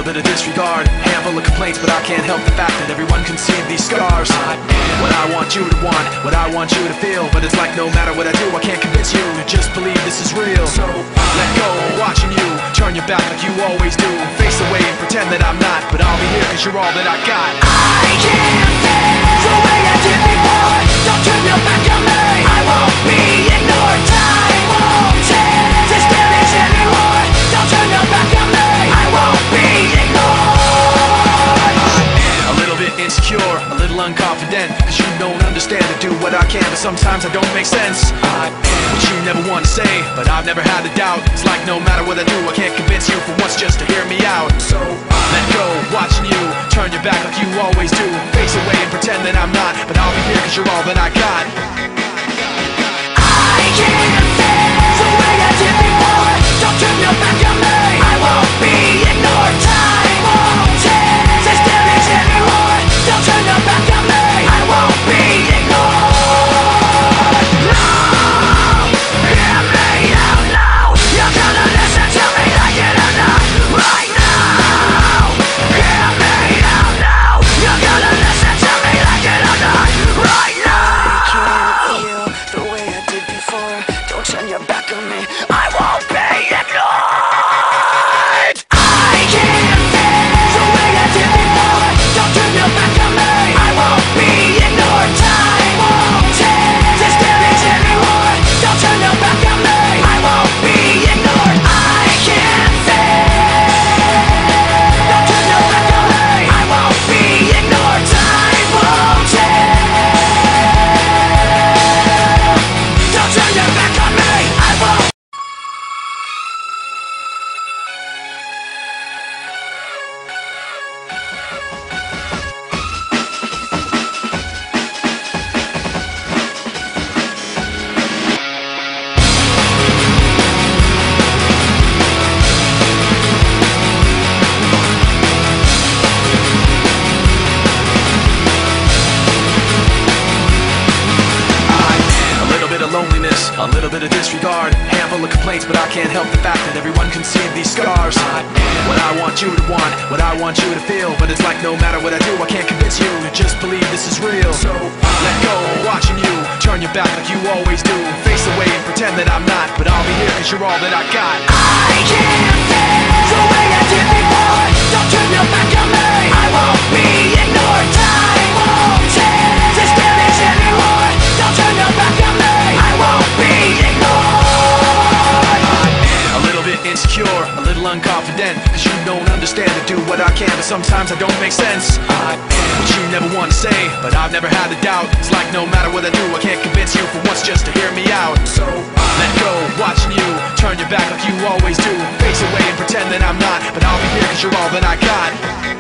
little bit of disregard, handful of complaints, but I can't help the fact that everyone can see these scars. I am what I want you to want, what I want you to feel, but it's like no matter what I do, I can't convince you to just believe this is real. So let go of watching you turn your back like you always do, face away and pretend that I'm not, but I'll be here cause you're all that I got. I can't feel the way I did before. Don't turn your back on me, I won't be ignored. Time won't change this damage anymore. Don't turn your back on me, I won't be ignored. A little bit insecure, a little unconfident, cause you don't understand to do what I can, but sometimes I don't make sense. I am what you never want to say, but I've never had a doubt. It's like no matter what I do, I can't convince you for once just to hear me out. So let go, watching you turn your back like you always do, face away and pretend that I'm not, but I'll be here cause you're all that I got. I can't feel the way I did before. Don't turn your back on me, I won't be ignored. Time won't change this damage anymore. Don't turn your back on me, I won't be ignored. No, hear me out now. You're gonna listen to me like it or not. Right now, hear me out now. You're gonna listen to me like it or not. Right now. I can't feel the way I did before. Don't turn your back on me, I won't be ignored. I can't feel the way I did before. Don't turn your back on me, I won't be ignored. Time won't change this damage anymore. Don't turn your back on me, I won't be ignored. I can't feel. Don't turn your back on me, I won't be ignored. Time won't change. Don't turn your back on me, I won't. A little bit of loneliness, a little bit of disregard, handful of complaints, but I can't help the fact that everyone can see these scars. I am what I want you to want, what I want you to feel, but it's like no matter what I do, I can't convince you to just believe this is real. So let go of watching you turn your back like you always do, face away and pretend that I'm not, but I'll be here cause you're all that I got. I can't feel the way I did before. Don't turn your back on me, I won't be ignored. Time won't change this damage anymore. Don't turn your back on me, I won't be ignored. A little bit insecure, a little unconfident, cause you don't understand to do what I can, but sometimes I don't make sense. I am what you never want to say, but I've never had a doubt. It's like no matter what I do, I can't convince you for once just to hear me out. So let go, watching you turn your back like you always do, face away and pretend that I'm not, but I'll be here cause you're all that I got.